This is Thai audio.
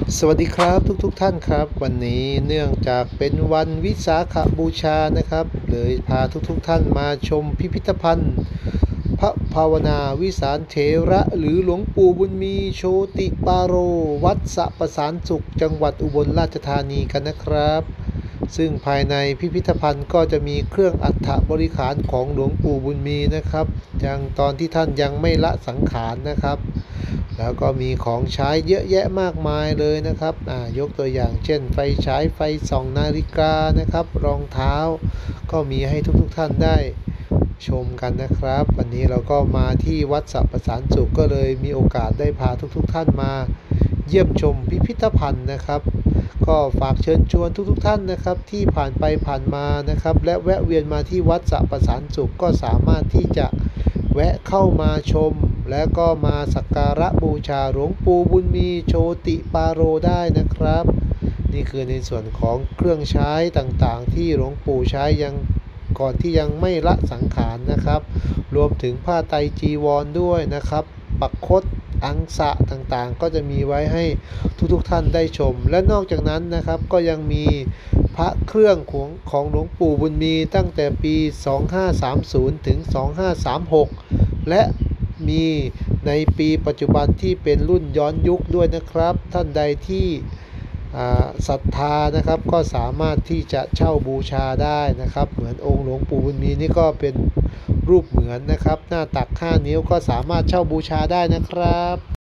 สวัสดีครับทุกท่านครับวันนี้เนื่องจากเป็นวันวิสาขบูชานะครับเลยพาทุกท่านมาชมพิพิธภัณฑ์พระภาวนาวิสารเถระหรือหลวงปู่บุญมีโชติปาโรวัดสะประสานสุขจังหวัดอุบลราชธานีกันนะครับซึ่งภายในพิพิธภัณฑ์ก็จะมีเครื่องอัฐบริขารของหลวงปู่บุญมีนะครับยังตอนที่ท่านยังไม่ละสังขารนะครับแล้วก็มีของใช้เยอะแยะมากมายเลยนะครับยกตัวอย่างเช่นไฟฉายไฟส่องนาฬิกานะครับรองเท้าก็มีให้ทุกท่านได้ชมกันนะครับวันนี้เราก็มาที่วัดสะประสานสุขก็เลยมีโอกาสได้พาทุกท่านมาเยี่ยมชมพิพิธภัณฑ์นะครับก็ฝากเชิญชวนทุกท่านนะครับที่ผ่านไปผ่านมานะครับและแวะเวียนมาที่วัดสะประสานสุขก็สามารถที่จะแวะเข้ามาชมและก็มาสักการะบูชาหลวงปู่บุญมีโชติปาโรได้นะครับนี่คือในส่วนของเครื่องใช้ต่างๆที่หลวงปู่ใช้ยังก่อนที่ยังไม่ละสังขารนะครับรวมถึงผ้าไตรจีวรด้วยนะครับปักคดอังสะต่างๆก็จะมีไว้ให้ทุกท่านได้ชมและนอกจากนั้นนะครับก็ยังมีพระเครื่องของหลวงปู่บุญมีตั้งแต่ปี2530ถึง2536และมีในปีปัจจุบันที่เป็นรุ่นย้อนยุคด้วยนะครับท่านใดที่ศรัทธานะครับก็สามารถที่จะเช่าบูชาได้นะครับเหมือนองค์หลวงปู่บุญมีนี่ก็เป็นรูปเหมือนนะครับหน้าตัก5 นิ้วก็สามารถเช่าบูชาได้นะครับ